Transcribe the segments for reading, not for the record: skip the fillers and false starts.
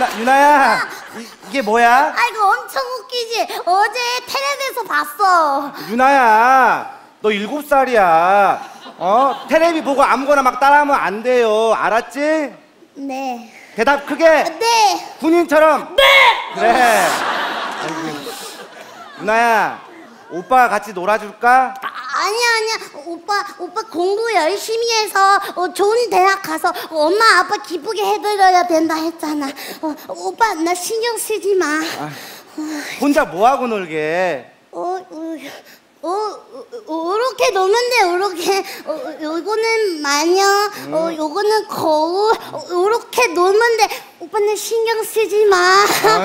유나야, 이게 뭐야? 아이고 엄청 웃기지? 어제 텔레비에서 봤어. 유나야, 너 7살이야. 텔레비 보고 아무거나 막 따라하면 안 돼요. 알았지? 네. 대답 크게. 네. 군인처럼. 네. 그래. 유나야, 오빠가 같이 놀아줄까? 아니야. 오빠 공부 열심히 해서 좋은 대학 가서 엄마 아빠 기쁘게 해드려야 된다 했잖아. 오빠 나 신경 쓰지 마. 혼자 뭐하고 놀게? 요렇게 놀면 돼, 요렇게. 요거는 마녀, 요거는 거울, 요렇게 놀면 돼. 오빠는 신경 쓰지 마.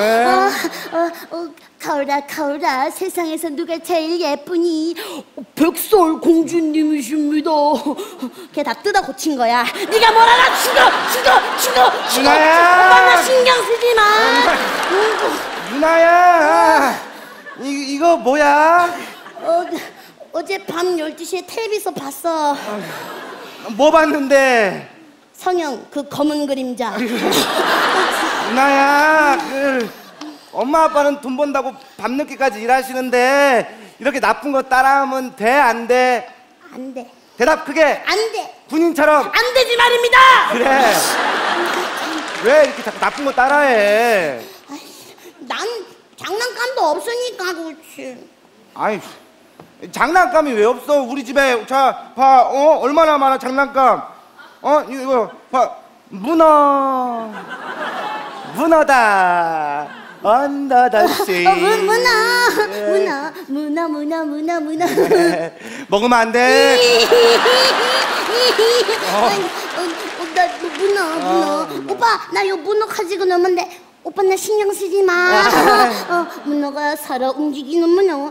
가을아, 세상에서 누가 제일 예쁘니? 백설 공주님이십니다. 걔 다 뜯어 고친 거야. 네가 뭘 알아? 죽어. 오빠 나 신경 쓰지 마. 유나야, 이거 뭐야? 어제 밤 12시에 텔레비에서 봤어. 뭐 봤는데? 성형, 그 검은 그림자. 유나야, 엄마 아빠는 돈 번다고 밤늦게까지 일하시는데 이렇게 나쁜 거 따라하면 돼, 안 돼? 안 돼. 대답 크게. 안 돼. 군인처럼. 안 되지 말입니다. 그래. 왜 이렇게 자꾸 나쁜 거 따라해? 난 장난감도 없으니까 그렇지. 아이, 장난감이 왜 없어? 우리 집에 자, 봐, 얼마나 많아 장난감. 이거 봐, 문어다. 언더더씨. 문어. 먹으면 안 돼. 나 문어. 오빠 나 요 문어 가지고 놀면 돼. 오빠 나 신경 쓰지 마. 문어가 살아 움직이는 문어.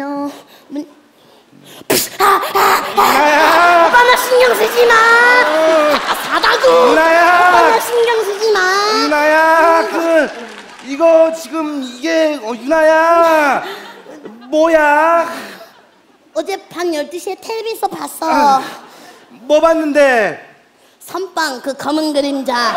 오빠 나 신경 쓰지 마. 사다구. 유나야. 오빠 나 신경 쓰지 마. 유나야, 이거 지금 이게 유나야, 뭐야? 어제 밤 12시에 텔레비에서 봤어. 뭐 봤는데? 선빵, 그 검은 그림자.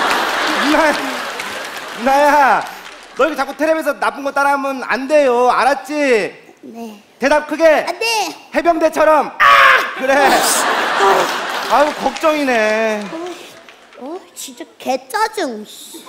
유나야, 너 이렇게 자꾸 텔레비에서 나쁜 거 따라하면 안 돼요. 알았지? 네. 대답 크게. 네. 해병대처럼. 그래. 아유, 걱정이네. 진짜 개짜증.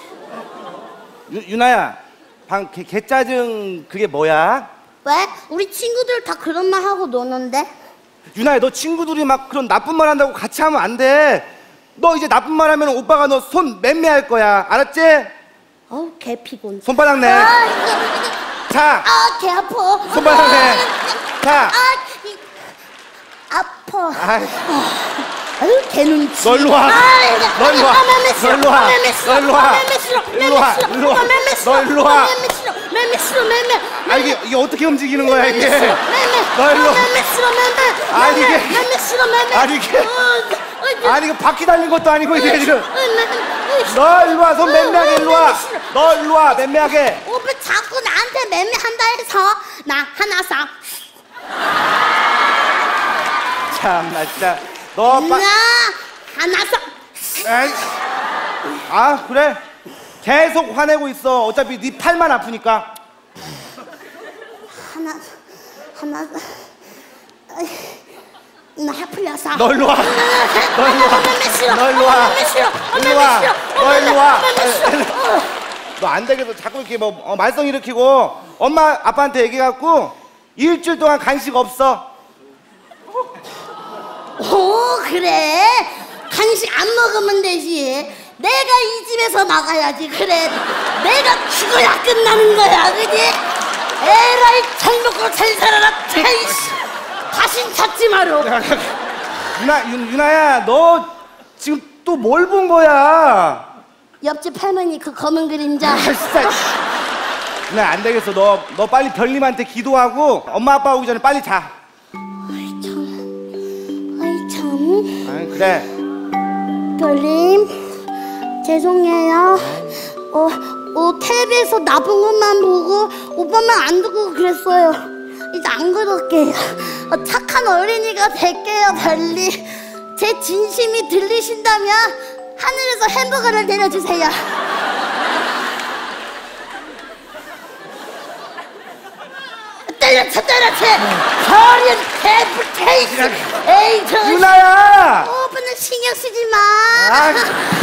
유나야, 개짜증 그게 뭐야? 왜? 우리 친구들 다 그런 말 하고 노는데? 유나야, 너 친구들이 막 그런 나쁜 말 한다고 같이 하면 안 돼. 너 이제 나쁜 말 하면 오빠가 너 손 맴매할 거야. 알았지? 개 피곤. 손바닥 내. 자. 개 아파. 손바닥 내. 자. 아파. 아유, 개 눈치. 너 일로 와. 너 일로 와. 너 일로 와. 너 일로 와. 일로 와. 일로 와. 너 일로 와. 맴매. 아, 이게 어떻게 움직이는 거야, 이게? 너 일로 와. 아니, 이게. 아니, 이거 바퀴 달린 것도 아니고, 이게 지금. 너 일로 와, 손 맴매하게 일로 와. 너 일로 와, 맴매하게. 오빠 자꾸 나한테 맴매한다 해서 나 하나 사. 참나, 진짜. 나 하나 사. 에이. 아, 그래. 계속 화내고 있어. 어차피 네 팔만 아프니까. 하나. 나 풀렸어. 너 일로 와. 너 일로 와. 너 일로 와. 너 일로 와. 너 안 되겠어. 자꾸 이렇게 말썽 일으키고 엄마 아빠한테 얘기해갖고 일주일 동안 간식 없어. 그래? 간식 안 먹으면 되지. 내가 이 집에서 나가야지. 그래, 내가 죽어야 끝나는 거야, 그지? 에라이, 잘 먹고 잘 살아라. 다신 찾지 마라. 유나야, 너 지금 또 뭘 본 거야? 옆집 할머니 그 검은 그림자. 유나, 안 되겠어. 너 빨리 별님한테 기도하고 엄마 아빠 오기 전에 빨리 자. 아이 참. 그래. 별님, 죄송해요. 텔레비에서 나쁜 것만 보고 오빠만 안 듣고 그랬어요. 이제 안 그럴게요. 착한 어린이가 될게요, 별님. 제 진심이 들리신다면 하늘에서 햄버거를 내려주세요. 때려쳐 버린 개뿔 테이스. 에이 저 유나야. 오빠는 신경 쓰지 마. 아,